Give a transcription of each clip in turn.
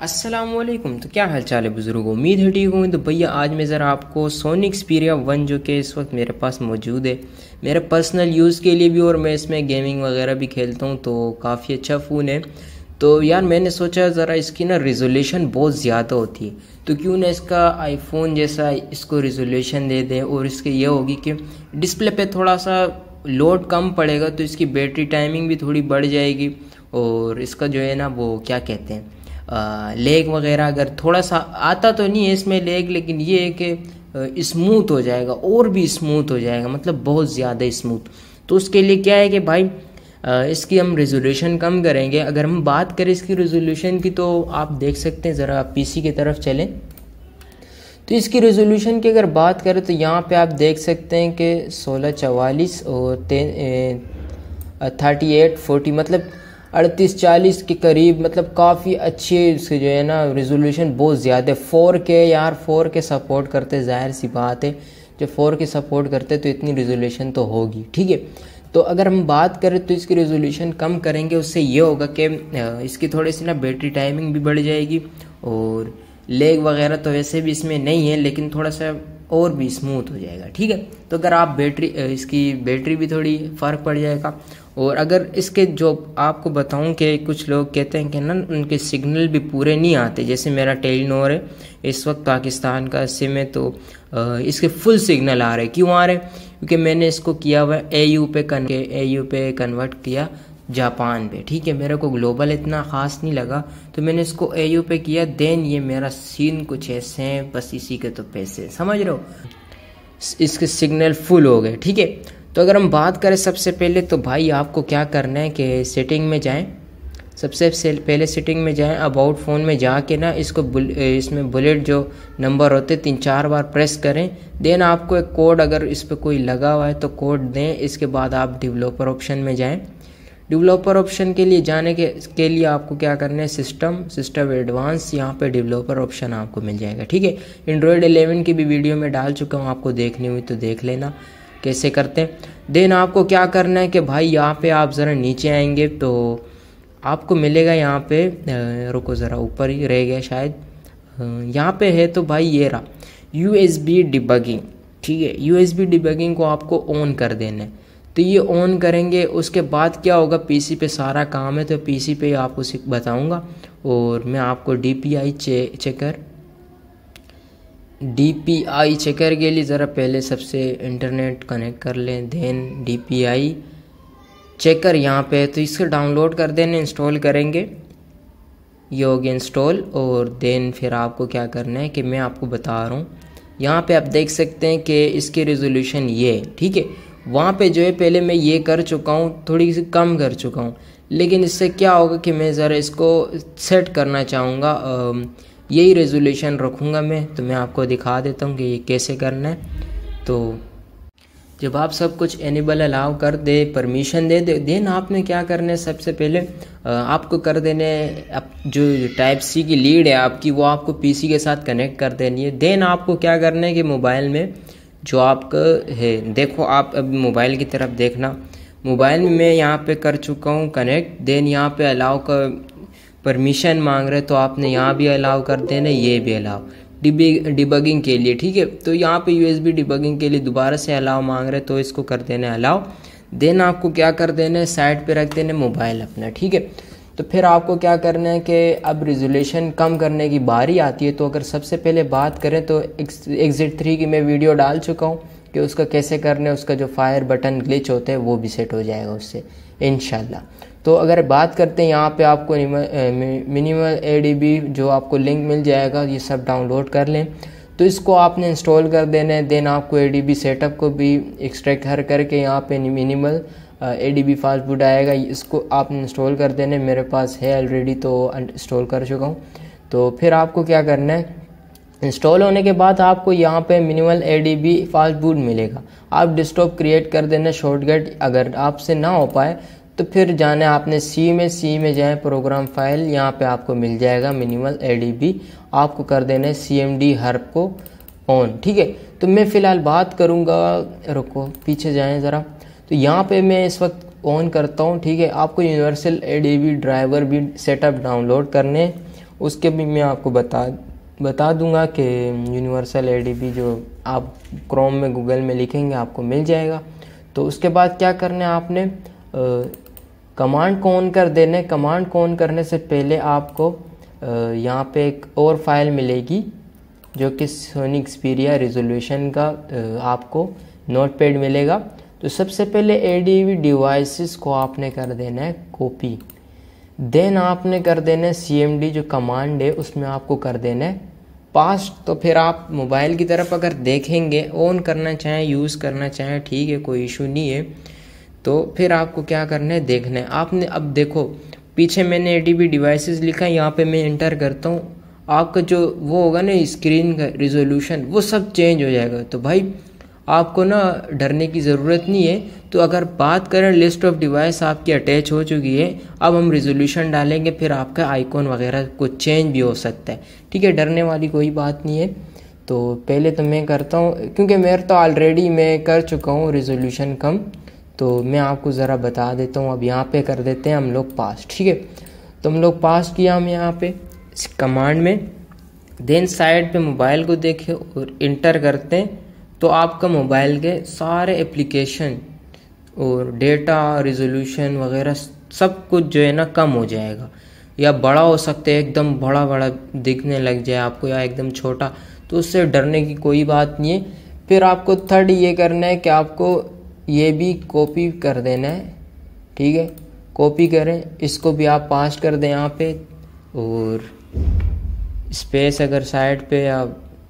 अस्सलामुअलैकुम। तो क्या हाल चाल है बुज़ुर्गों, उम्मीद है ठीक होंगे। तो भैया आज मैं ज़रा आपको सोनी एक्सपीरिया 1 जो कि इस वक्त मेरे पास मौजूद है, मेरे पर्सनल यूज़ के लिए भी और मैं इसमें गेमिंग वगैरह भी खेलता हूँ, तो काफ़ी अच्छा फ़ोन है। तो यार मैंने सोचा ज़रा इसकी ना रिजोल्यूशन बहुत ज़्यादा होती है, तो क्यों ना इसका आईफोन जैसा इसको रिजोल्यूशन दे दें। और इसके ये होगी कि डिस्प्ले पे थोड़ा सा लोड कम पड़ेगा, तो इसकी बैटरी टाइमिंग भी थोड़ी बढ़ जाएगी। और इसका जो है ना वो क्या कहते हैं लेग वगैरह अगर थोड़ा सा आता तो नहीं है इसमें लेग, लेकिन ये है कि स्मूथ हो जाएगा और भी स्मूथ हो जाएगा, मतलब बहुत ज़्यादा स्मूथ। तो उसके लिए क्या है कि भाई इसकी हम रेजोल्यूशन कम करेंगे। अगर हम बात करें इसकी रेजोल्यूशन की, तो आप देख सकते हैं, ज़रा पीसी की तरफ चलें तो इसकी रेजोल्यूशन की अगर बात करें तो यहाँ पे आप देख सकते हैं कि 1644 और 3840 मतलब 3840 के करीब, मतलब काफ़ी अच्छी इसकी जो है ना रेजोल्यूशन बहुत ज़्यादा। 4K यार 4K सपोर्ट करते, जाहिर सी बात है जब 4K सपोर्ट करते तो इतनी रेजोल्यूशन तो होगी, ठीक है। तो अगर हम बात करें तो इसकी रेजोल्यूशन कम करेंगे, उससे ये होगा कि इसकी थोड़ी सी ना बैटरी टाइमिंग भी बढ़ जाएगी। और लेग वगैरह तो वैसे भी इसमें नहीं है, लेकिन थोड़ा सा और भी स्मूथ हो जाएगा, ठीक है। तो अगर आप इसकी बैटरी भी थोड़ी फ़र्क पड़ जाएगा। और अगर इसके जो आपको बताऊं कि कुछ लोग कहते हैं कि ना उनके सिग्नल भी पूरे नहीं आते, जैसे मेरा टेलीनॉर है इस वक्त पाकिस्तान का सिम है, तो इसके फुल सिग्नल आ रहे। क्यों आ रहे? क्योंकि मैंने इसको किया हुआ AU पे कन्वर्ट किया जापान पे, ठीक है। मेरे को ग्लोबल इतना ख़ास नहीं लगा, तो मैंने इसको AU पे किया। देन ये मेरा सीन कुछ ऐसे हैं, बस इसी के तो पैसे, समझ रहे हो। इसके सिग्नल फुल हो गए, ठीक है। तो अगर हम बात करें सबसे पहले, तो भाई आपको क्या करना है कि सेटिंग में जाएं। सबसे पहले सेटिंग में जाएं, अबाउट फ़ोन में जाके ना इसको इसमें बुलेट जो नंबर होते 3-4 बार प्रेस करें। देन आपको एक कोड, अगर इस पर कोई लगा हुआ है तो कोड दें। इसके बाद आप डेवलपर ऑप्शन में जाएं। डेवलपर ऑप्शन के लिए जाने के लिए आपको क्या करना है, सिस्टम एडवांस, यहाँ पे डेवलपर ऑप्शन आपको मिल जाएगा, ठीक है। एंड्रॉयड 11 की भी वीडियो में डाल चुका हूँ, आपको देखनी हुई तो देख लेना कैसे करते हैं। देन आपको क्या करना है कि भाई यहाँ पे आप ज़रा नीचे आएंगे तो आपको मिलेगा यहाँ पे, रुको ज़रा ऊपर ही रह गया शायद, यहाँ पे है। तो भाई ये रहा USB डिबगिंग, ठीक है। USB डिबगिंग को आपको ऑन कर देना है। तो ये ऑन करेंगे, उसके बाद क्या होगा, PC पे सारा काम है तो PC पे आपको बताऊँगा। और मैं आपको DPI चेकर के लिए ज़रा पहले सबसे इंटरनेट कनेक्ट कर लें। देन DPI चेकर यहाँ पे है, तो इसको डाउनलोड कर देना, इंस्टॉल करेंगे। ये हो गया इंस्टॉल। और देन फिर आपको क्या करना है कि मैं आपको बता रहा हूँ, यहाँ पे आप देख सकते हैं कि इसकी रेजोल्यूशन ये है, ठीक है। वहाँ पे जो है पहले मैं ये कर चुका हूँ, थोड़ी सी कम कर चुका हूँ, लेकिन इससे क्या होगा कि मैं ज़रा इसको सेट करना चाहूँगा, यही रेजोल्यूशन रखूँगा मैं। तो मैं आपको दिखा देता हूँ कि ये कैसे करना है। तो जब आप सब कुछ एनेबल अलाउ कर दे, परमिशन दे दे, देन आपने क्या करना है, सबसे पहले आपको कर देने जो Type-C की लीड है आपकी, वो आपको PC के साथ कनेक्ट कर देनी है। देन आपको क्या करना है कि मोबाइल में जो आपका है, देखो आप अभी मोबाइल की तरफ देखना, मोबाइल में मैं यहाँ पे कर चुका हूँ कनेक्ट। देन यहाँ पे अलाउ का परमिशन मांग रहे, तो आपने यहाँ भी अलाउ कर देना, ये भी अलाउ डिबगिंग के लिए, ठीक है। तो यहाँ पे USB डिबगिंग के लिए दोबारा से अलाउ मांग रहे, तो इसको कर देना अलाउ। देन आपको क्या कर देना है, साइड पे रख देना मोबाइल अपना, ठीक है। तो फिर आपको क्या करना है कि अब रेजोल्यूशन कम करने की बारी आती है। तो अगर सबसे पहले बात करें तो Exit 3 की मैं वीडियो डाल चुका हूँ कि उसका कैसे करना है, उसका जो फायर बटन ग्लिच होता है वो भी सेट हो जाएगा उससे इंशाल्लाह। तो अगर बात करते हैं, यहाँ पे आपको मिनिमल ADB जो आपको लिंक मिल जाएगा, ये सब डाउनलोड कर लें। तो इसको आपने इंस्टॉल कर देना है। देन आपको ADB सेटअप को भी एक्सट्रैक्ट हर करके यहाँ पे मिनिमल ADB फास्टबूट आएगा, इसको आपने इंस्टॉल कर देना है। मेरे पास है ऑलरेडी, तो इंस्टॉल कर चुका हूँ। तो फिर आपको क्या करना है, इंस्टॉल होने के बाद आपको यहाँ पे मिनिमल ADB फास्टबूट मिलेगा। आप डेस्कटॉप क्रिएट कर देना शॉर्टकट, अगर आपसे ना हो पाए तो फिर जाना है आपने सी में जाए प्रोग्राम फाइल, यहाँ पे आपको मिल जाएगा मिनिमल ADB, आपको कर देना है CMD हर्ब को ऑन, ठीक है। तो मैं फ़िलहाल बात करूँगा, रुको पीछे जाएं ज़रा। तो यहाँ पे मैं इस वक्त ऑन करता हूँ, ठीक है। आपको यूनिवर्सल ADB ड्राइवर भी सेटअप डाउनलोड करने, उसके भी मैं आपको बता दूंगा कि यूनिवर्सल एडीबी जो आप क्रोम में गूगल में लिखेंगे आपको मिल जाएगा। तो उसके बाद क्या करना है, आपने कमांड को ऑन कर देना है। कमांड को ऑन करने से पहले आपको यहाँ पे एक और फाइल मिलेगी जो कि सोनी एक्सपीरिया रेजोल्यूशन का आपको नोटपैड मिलेगा। तो सबसे पहले एडीबी डिवाइसेस को आपने कर देना है कॉपी, देन आपने कर देना है CMD जो कमांड है उसमें आपको कर देना है पास्ट। तो फिर आप मोबाइल की तरफ अगर देखेंगे, ऑन करना चाहें यूज़ करना चाहें, ठीक है, कोई इशू नहीं है। तो फिर आपको क्या करना है, देखना है आपने। अब देखो पीछे मैंने एडीबी डिवाइसेस लिखा है, यहाँ पे मैं इंटर करता हूँ, आपका जो वो होगा ना स्क्रीन का रिजोल्यूशन वो सब चेंज हो जाएगा। तो भाई आपको ना डरने की ज़रूरत नहीं है। तो अगर बात करें लिस्ट ऑफ डिवाइस आपकी अटैच हो चुकी है, अब हम रिजोल्यूशन डालेंगे, फिर आपका आइकॉन वगैरह कुछ चेंज भी हो सकता है, ठीक है, डरने वाली कोई बात नहीं है। तो पहले तो मैं करता हूँ, क्योंकि मेरे तो ऑलरेडी मैं कर चुका हूँ रिजोल्यूशन कम, तो मैं आपको ज़रा बता देता हूँ। अब यहाँ पे कर देते हैं हम लोग पास, ठीक है। तो हम लोग पास किया हम यहाँ पे कमांड में, देन साइड पे मोबाइल को देखे और इंटर करते हैं तो आपका मोबाइल के सारे एप्लीकेशन और डेटा रिजोल्यूशन वगैरह सब कुछ जो है ना कम हो जाएगा, या बड़ा हो सकता है, एकदम बड़ा बड़ा दिखने लग जाए आपको, या एकदम छोटा। तो उससे डरने की कोई बात नहीं है। फिर आपको थर्ड ये करना है कि आपको ये भी कॉपी कर देना है, ठीक है, कॉपी करें, इसको भी आप पास कर दें यहाँ पे, और स्पेस अगर साइड पे या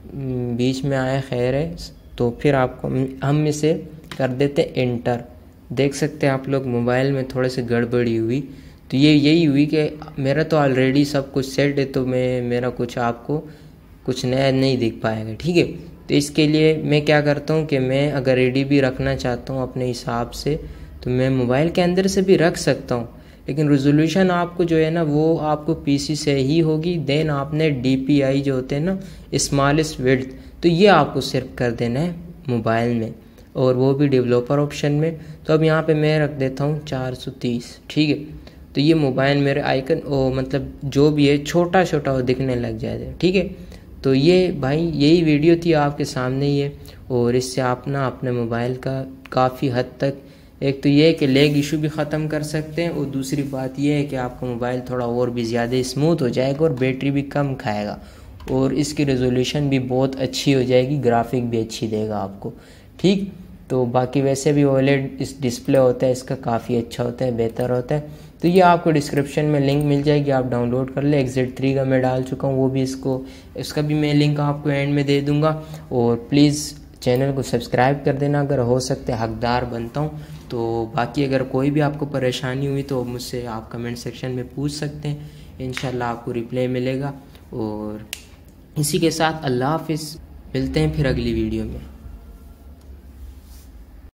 बीच में आए खैर है, तो फिर आपको हम इसे कर देते इंटर। देख सकते हैं आप लोग मोबाइल में थोड़े से गड़बड़ी हुई, तो ये यही हुई कि मेरा तो ऑलरेडी सब कुछ सेट है, तो मेरा कुछ आपको कुछ नया नहीं दिख पाएगा, ठीक है। तो इसके लिए मैं क्या करता हूँ कि मैं अगर एडीबी रखना चाहता हूँ अपने हिसाब से, तो मैं मोबाइल के अंदर से भी रख सकता हूँ, लेकिन रेजोल्यूशन आपको जो है ना वो आपको पीसी से ही होगी। देन आपने DPI जो होते हैं ना स्मॉलेस्ट विड्थ, तो ये आपको सिर्फ कर देना है मोबाइल में, और वो भी डेवलपर ऑप्शन में। तो अब यहाँ पे मैं रख देता हूँ 430, ठीक है। तो ये मोबाइल मेरे आइकन मतलब जो भी है छोटा छोटा वो दिखने लग जाएगा, ठीक है। तो ये भाई यही वीडियो थी आपके सामने ही है, और इससे आप ना अपने मोबाइल का काफ़ी हद तक, एक तो ये है कि लेग इशू भी ख़त्म कर सकते हैं, और दूसरी बात ये है कि आपका मोबाइल थोड़ा और भी ज़्यादा स्मूथ हो जाएगा और बैटरी भी कम खाएगा, और इसकी रेजोल्यूशन भी बहुत अच्छी हो जाएगी, ग्राफिक भी अच्छी देगा आपको, ठीक। तो बाकी वैसे भी OLED इस डिस्प्ले होता है इसका काफ़ी अच्छा होता है, बेहतर होता है। तो ये आपको डिस्क्रिप्शन में लिंक मिल जाएगी, आप डाउनलोड कर ले। XZ3 का मैं डाल चुका हूँ, वो भी इसका भी मैं लिंक आपको एंड में दे दूँगा। और प्लीज़ चैनल को सब्सक्राइब कर देना, अगर हो सकते हकदार बनता हूँ। तो बाकी अगर कोई भी आपको परेशानी हुई तो मुझसे आप कमेंट सेक्शन में पूछ सकते हैं, इंशाल्लाह आपको रिप्लाई मिलेगा। और इसी के साथ अल्लाह हाफिज़, मिलते हैं फिर अगली वीडियो में।